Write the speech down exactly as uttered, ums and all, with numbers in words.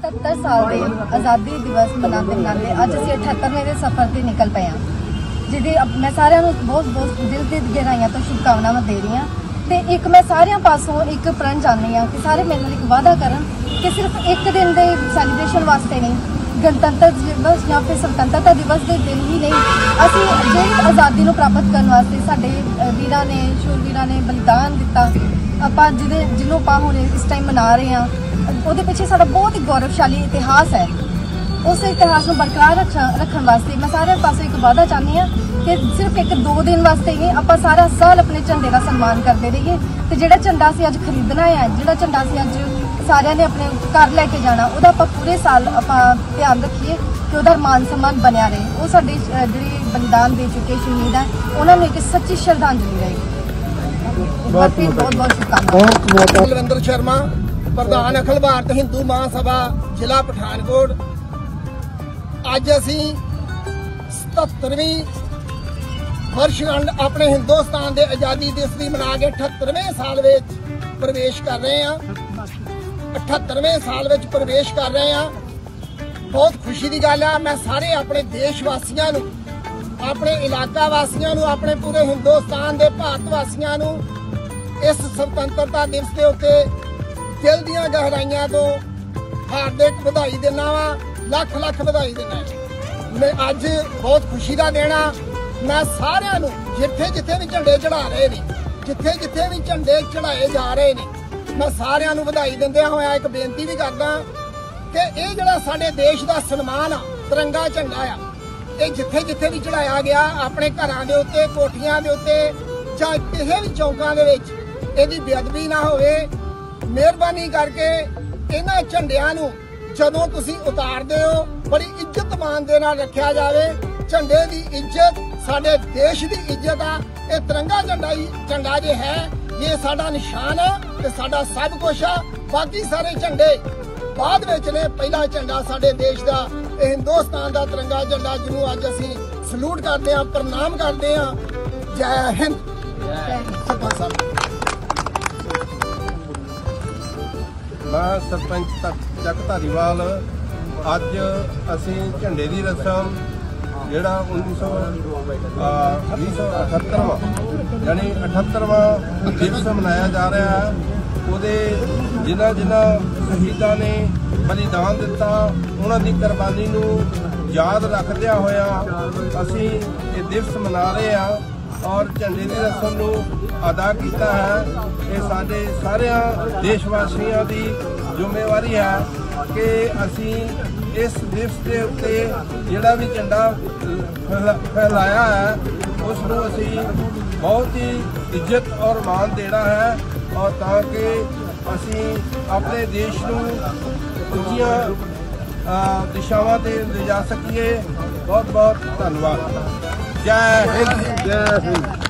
सत्तर साल के आज़ादी दिवस मनाते मनाते अज असीं अठहत्तरवें के सफर से निकल पे हाँ, जिहदी मैं सारिਆਂ ਨੂੰ बहुत बहुत दिल की गहराइयां तो शुभकामनावां दे रही हाँ। तो एक मैं सारिਆਂ पासों एक प्रण चाहती हाँ कि सारे मेरे नाल एक वादा करन कि सिर्फ एक दिन के सैलीब्रेशन वास्ते नहीं, गणतंत्र दिवस या फिर स्वतंत्रता दिवस के दिन ही नहीं, असी ਜਿਹੜੀ आज़ादी ਨੂੰ प्राप्त करने वास्ते साडे वीरां ने शूरवीरां ने बलिदान दिता, ਆਪਾਂ ਜਿਹਦੇ ਜਿਹਨੂੰ ਆਪਾਂ ਹੁਣ इस टाइम मना रहे हैं, ਉਹਦੇ ਪਿੱਛੇ ਸਾਡਾ बहुत ही गौरवशाली इतिहास है। उस इतिहास को बरकरार रख रखने वास्ते मैं सारे पासों एक वादा चाहती हाँ कि सिर्फ एक दो दिन वास्ते ही आप सारा साल अपने झंडे का सम्मान करते रहिए। तो जो झंडा से अज खरीदना है, जो झंडा से अज सारे ने अपने घर लैके जाना, वह आप पूरे साल आप ध्यान रखिए कि वह मान सम्मान बनया रहे। वो साड़ी जी बलिदान दे चुके शहीद हैं, उन्होंने एक सच्ची श्रद्धांजलि रहेगी। बहुत बहुत शुभकामनाएं। बलविंदर शर्मा, प्रधान अखिल भारत हिंदू महासभा जिला पठानकोट। अज असी सतहत्तरवीं वर्षगंढ अपने हिंदुस्तान के आज़ादी दिवस की मना के अठहत्तरवें साल में प्रवेश कर रहे हैं। अठहत्तरवें साल में प्रवेश कर रहे हैं। बहुत खुशी की गल है। मैं सारे अपने देशवासियों नूं, अपने इलाका वासियों नूं, अपने पूरे हिंदुस्तान के भारत वासियों नूं इस स्वतंत्रता दिवस के उत्ते दिल दीआं गहराइयां तो हार्दिक बधाई देना वा, लख लख बधाई देना। मैं अज बहुत खुशी का देना। मैं सारिਆਂ ਨੂੰ जिथे जिथे भी झंडे चढ़ा रहे ने, जिथे जिथे भी झंडे चढ़ाए जा रहे ने, मैं सारिਆਂ ਨੂੰ ਵਧਾਈ ਦਿੰਦਿਆਂ ਹੋਇਆ एक बेनती भी करदा कि ਇਹ ਜਿਹੜਾ ਸਾਡੇ ਦੇਸ਼ ਦਾ ਸਨਮਾਨ ਆ, ਤਿਰੰਗਾ ਝੰਡਾ ਆ, ਇਹ ਜਿੱਥੇ ਜਿੱਥੇ ਵੀ ਚੜਾਇਆ ਗਿਆ ਆਪਣੇ ਘਰਾਂ ਦੇ ਉੱਤੇ, ਕੋਠੀਆਂ ਦੇ ਉੱਤੇ ਜਾਂ ਕਿਸੇ ਵੀ ਚੌਂਕਾਂ ਦੇ ਵਿੱਚ ਇਹਦੀ ਬੇਅਦਬੀ ਨਾ ਹੋਵੇ। ਮਿਹਰਬਾਨੀ ਕਰਕੇ ਇਹਨਾਂ ਝੰਡਿਆਂ ਨੂੰ ਜਦੋਂ ਤੁਸੀਂ ਉਤਾਰਦੇ ਹੋ ਬੜੀ ਇੱਜ਼ਤ ਮਾਨ ਦੇ ਨਾਲ ਰੱਖਿਆ ਜਾਵੇ। ਝੰਡੇ ਦੀ ਇੱਜ਼ਤ ਸਾਡੇ ਦੇਸ਼ ਦੀ ਇੱਜ਼ਤ ਆ। ਇਹ ਤਿਰੰਗਾ ਝੰਡਾ ਹੀ ਝੰਡਾ ਜੇ ਹੈ, ਇਹ ਸਾਡਾ ਨਿਸ਼ਾਨ ਆ ਤੇ ਸਾਡਾ ਸਭ ਕੁਝ ਆ। ਬਾਕੀ ਸਾਰੇ ਝੰਡੇ ਬਾਅਦ ਵਿੱਚ ਨੇ। ਪਹਿਲਾ ਝੰਡਾ ਸਾਡੇ ਦੇਸ਼ ਦਾ ਇਹ ਹਿੰਦੁਸਤਾਨ ਦਾ ਤਿਰੰਗਾ ਝੰਡਾ, ਜਿਹਨੂੰ ਅੱਜ ਅਸੀਂ ਸਲੂਟ ਕਰਦੇ ਹਾਂ, ਪ੍ਰਣਾਮ ਕਰਦੇ ਹਾਂ। ਜੈ ਹਿੰਦ। ਸਰਪੰਚ ਸਾਹਿਬ, मैं सरपंच ਚੱਕ ਧਾਰੀਵਾਲ। ਅੱਜ ਅਸੀਂ ਝੰਡੇ ਦੀ ਰਸਮ ਜਿਹੜਾ उन्नीस सौ अठहत्तरवां यानी अठहत्तरवां दिवस मनाया जा रहा है। ਉਹਦੇ ਜਿਨ੍ਹਾਂ ਜਿਨ੍ਹਾਂ ਸ਼ਹੀਦਾਂ ਨੇ ਬਲੀਦਾਨ ਦਿੱਤਾ, ਉਹਨਾਂ ਦੀ ਕੁਰਬਾਨੀ ਨੂੰ ਯਾਦ ਰੱਖਦਿਆਂ ਹੋਇਆ ਅਸੀਂ ਇਹ ਦਿਵਸ ਮਨਾ ਰਹੇ ਹਾਂ ਔਰ ਝੰਡੇ ਦੀ ਰਸਮ ਨੂੰ ਅਦਾ ਕੀਤਾ ਹੈ। ਇਹ ਸਾਡੇ ਸਾਰਿਆਂ ਦੇਸ਼ਵਾਸੀਆਂ ਦੀ ਜ਼ਿੰਮੇਵਾਰੀ ਹੈ ਕਿ ਅਸੀਂ इस दिवस के उत्ते जिहड़ा भी झंडा फैलाया है उसनूं असीं बहुत ही इज्जत और मान देना है और ताकि असीं अपने देश नूं ऊंचियां दिशावां ते ले जा सकीए। बहुत बहुत धन्यवाद। जय हिंद। जय हिंद।